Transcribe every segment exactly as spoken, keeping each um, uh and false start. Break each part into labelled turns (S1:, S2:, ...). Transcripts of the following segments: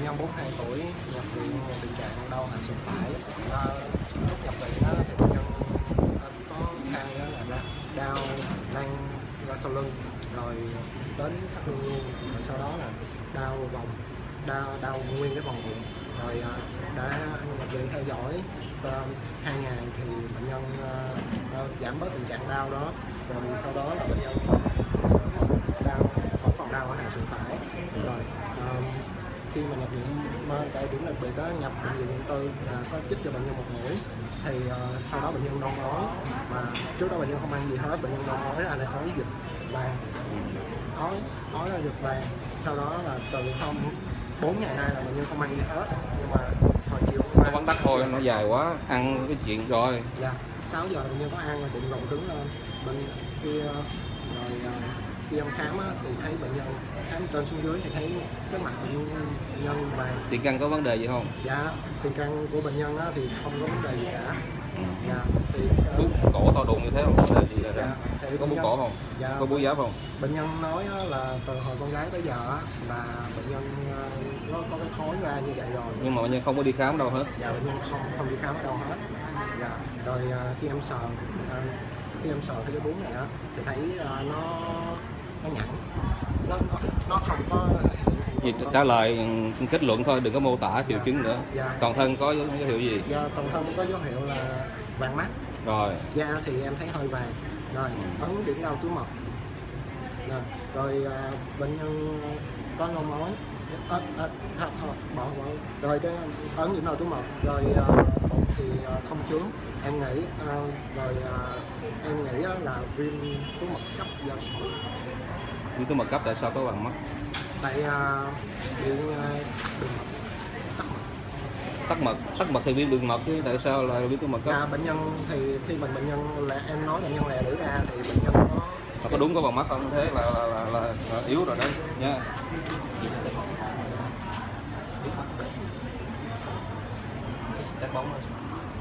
S1: bệnh nhân bốn mươi hai tuổi nhập viện tình trạng đau hạ sườn phải. À, lúc nhập viện đó, thì bệnh nhân có khai là đau lan ra sau lưng, rồi đến thắt lưng luôn, rồi sau đó là đau vòng, đau, đau nguyên cái vòng bụng, rồi đã nhập viện theo dõi uh, hai ngày thì bệnh nhân uh, uh, giảm bớt tình trạng đau đó, rồi sau đó là bệnh nhân đau vẫn còn đau ở hạ sườn phải. Rồi uh, khi mà nhập viện tại điểm đặc biệt đó, nhập bệnh viện Quận Tư là có chích cho bệnh nhân một mũi, thì uh, sau đó bệnh nhân nôn ói, mà trước đó bệnh nhân không ăn gì hết, bệnh nhân nôn ói là ói dịch vàng, ói ói là dịch vàng. Sau đó là từ hôm bốn ngày nay là bệnh nhân không ăn gì hết, nhưng mà hồi chiều hôm
S2: nó vẫn tắc thôi, nó dài quá, ăn cái chuyện rồi.
S1: Dạ, sáu giờ bệnh nhân có ăn, là bụng gồng cứng lên. Bên kia rồi khi em khám á, thì thấy bệnh nhân khám trên xuống dưới thì thấy cái mặt bệnh nhân vàng.
S2: Tiền căn có vấn đề gì không?
S1: Dạ, tiền căn của bệnh nhân á, thì không có vấn đề gì cả.
S2: Ừ.
S1: Dạ, thì
S2: bú cổ to đùng như thế không có vấn đề gì là
S1: dạ,
S2: thì có bú cổ không?
S1: Dạ,
S2: có bú giáp không?
S1: Bệnh nhân nói á, là từ hồi con gái tới giờ á, là bệnh nhân nó có cái khối ra như vậy rồi.
S2: Nhưng mà bệnh nhân không có đi khám đâu hết.
S1: Dạ, bệnh nhân không không đi khám ở đâu hết. Dạ, rồi khi em sờ khi em sờ cái bún này á, thì thấy nó nó nhẵn, nó nó, nó không có
S2: Gì trả lời kết luận thôi, đừng có mô tả triệu
S1: dạ.
S2: chứng nữa.
S1: Dạ.
S2: Toàn thân có dấu hiệu gì?
S1: Dạ, toàn thân có dấu hiệu là vàng mắt.
S2: Rồi.
S1: Da thì em thấy hơi vàng. Rồi, ấn điểm đau túi mật. Rồi, rồi à, bệnh nhân có nôn ói. À, à, à, bỏ, bỏ. Rồi cái ấn điểm đau túi mật. Rồi à, bụng thì à, không trướng. Em nghĩ à, rồi à, em nghĩ là viêm túi mật cấp do sỏi.
S2: Viêm túi mật cấp tại sao có vàng mắt?
S1: Tại uh, bị uh, đường mật tắc mật.
S2: Tắc mật, tắc mật thì viêm đường mật chứ tại sao là viêm túi mật cấp?
S1: À, bệnh nhân thì khi mình bệnh nhân là em nói bệnh nhân lè lưỡi ra thì bệnh nhân có
S2: mà có đúng có vàng mắt không? Thế là là, là, là, là yếu rồi đấy nha.
S3: Đánh bóng rồi.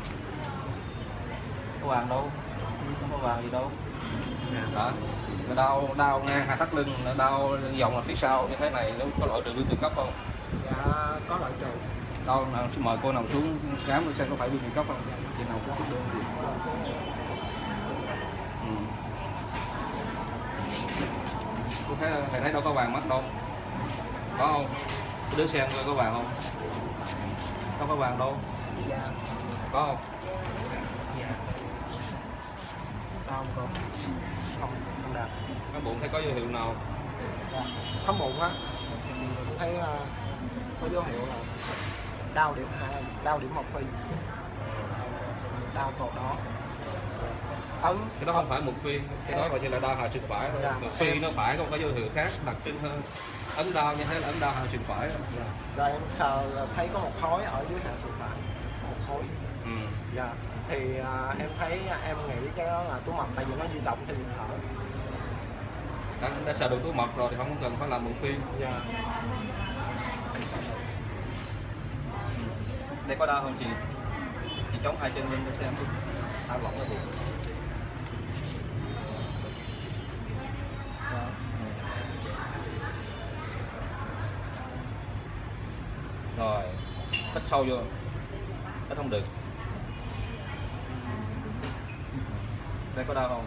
S3: Có vàng đâu, không có vàng gì đâu.
S2: Đó. Nó đau đau ngang hai thắt lưng, nó đau vòng là phía sau như thế này, nó có loại trừ viêm đường cấp không?
S1: Dạ có loại trừ.
S2: Đâu nào mời cô nằm xuống khám xem có phải viêm đường cấp không? Chị nào có đơn gì? Ừ. Cô thấy thầy thấy đâu có vàng mắt đâu. Có không? Cái đứa xem coi có vàng không? Không có vàng đâu.
S1: Dạ.
S2: Có không?
S1: Dạ. Không có. Không, không đạt.
S2: Cái bụng thấy có dấu hiệu nào?
S1: Dạ. Khóm bụng á, thấy uh, có dấu hiệu là đau điểm hai, đau điểm một phi, đau cột đó. Ấn.
S2: Cái đó không phải một phi, cái đó gọi như là đau hạ sườn phải thôi.
S1: Dạ.
S2: Một phi nó phải không có dấu hiệu khác đặc trưng hơn. Ấn đau như thế là ấn đau hạ sườn phải.
S1: Dạ. Rồi em sờ thấy có một khối ở dưới hạ sườn phải, một khối.
S2: Ừ.
S1: Dạ. Thì uh, em thấy em nghĩ cái đó là túi mật, tại vì nó di động theo nhịp thở.
S2: Đã, đã sờ được túi mật rồi thì không cần phải làm một phi.
S1: Dạ.
S2: Đây có đau không chị? Chị chống hai chân lên cho xem. Thả lỏng cái bụng.
S1: Dạ.
S2: Rồi, hít sâu vô. Hít không được. Đây có đau không?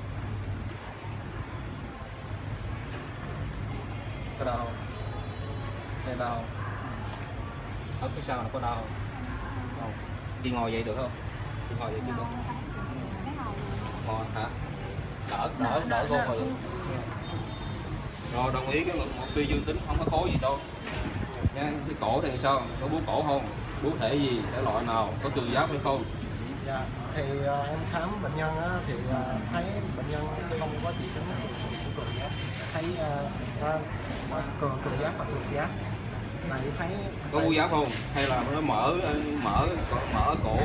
S2: Có đau không? Đây đau không? Ở phía sau nó có đau không? Không. Chị ngồi vậy được không? Chị ngồi vậy chưa được? Ngồi hả? Đỡ, đỡ, đỡ cô rồi. Rồi đồng ý cái một phi dương tính không có khối gì đâu. Nha, cái cổ thì sao? Có bú cổ không? Bú thể gì? Thể loại nào? Có cường giáp hay không?
S1: Dạ, thì uh, em khám bệnh nhân á, thì uh, thấy bệnh nhân không có triệu chứng của cường giáp, thấy uh, uh, cường cường giáp hoặc cường giáp. Này thấy
S2: có bú giáp không? Hay là nó mở mở mở cổ?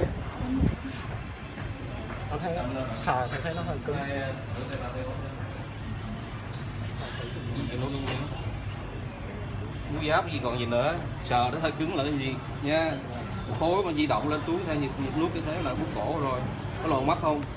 S1: Em thấy sờ thì thấy nó hơi cứng.
S2: Bú giáp gì còn gì nữa, sờ nó hơi cứng là cái gì nha. Khối mà di động lên xuống theo nhịp nhịp nuốt như thế là bú cổ rồi. Có lồi mắt không?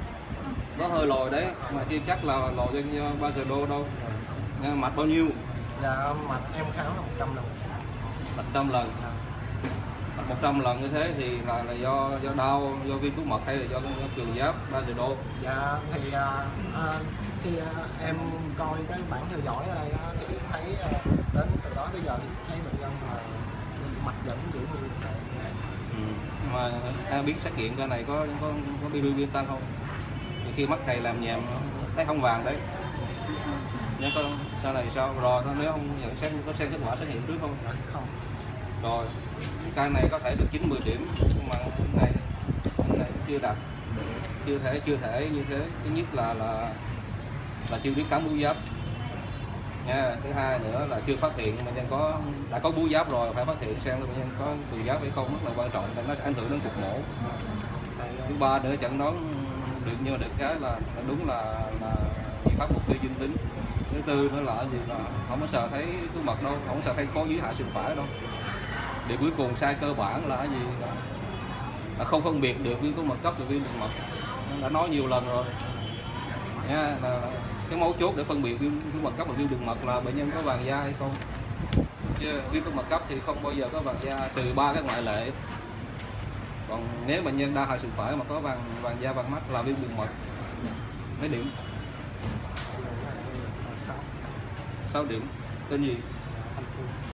S2: Nó hơi lồi đấy, mà chưa chắc là lồi cho bao giờ đô đâu. Mạch bao nhiêu?
S1: Dạ mạch em khám là một trăm lần.
S2: một trăm lần. một trăm lần như thế thì là là do do đau, do viêm túi mật hay là do, do cường giáp Basedow?
S1: Dạ thì à, à, khi à, em coi cái bản theo dõi ở đây á, thì thấy à, đến từ đó tới giờ thì thấy bệnh nhân là mạch vẫn giữ nguyên trạng.
S2: Ừ. Mà em biết xét nghiệm cái này có có có bilirubin tăng không? Thì khi mắt thầy làm nhèm thấy không vàng đấy. Nếu có sau này sao rồi nếu không nhận xét có xem kết quả xét nghiệm trước không?
S1: Dạ không.
S2: Rồi cái này có thể được chín mươi điểm nhưng mà cái này cái này chưa đạt, chưa thể chưa thể như thế. Thứ nhất là là là chưa biết khám bú giáp nha. Thứ hai nữa là chưa phát hiện bệnh nhân có đã có bú giáp rồi, phải phát hiện xem bệnh nhân có cường giáp hay không, rất là quan trọng, nó sẽ ảnh hưởng đến cuộc mổ. Thứ ba nữa chẩn đoán được như được cái là đúng là là pháp mục phi dương tính. Thứ tư nữa là gì là không có sợ thấy túi mật đâu, không có sợ thấy có dưới hạ sườn phải đâu. Điều cuối cùng sai cơ bản là cái gì là không phân biệt được viêm túi mật cấp và viêm đường mật, đã nói nhiều lần rồi nha. Là, là cái mấu chốt để phân biệt viêm túi mật cấp và viêm đường mật là bệnh nhân có vàng da hay không, chứ viêm túi mật cấp thì không bao giờ có vàng da, trừ ba cái ngoại lệ. Còn nếu bệnh nhân đa hạ sườn phải mà có vàng vàng da vàng mắt là viêm đường mật. Mấy điểm? sáu điểm. Tên gì?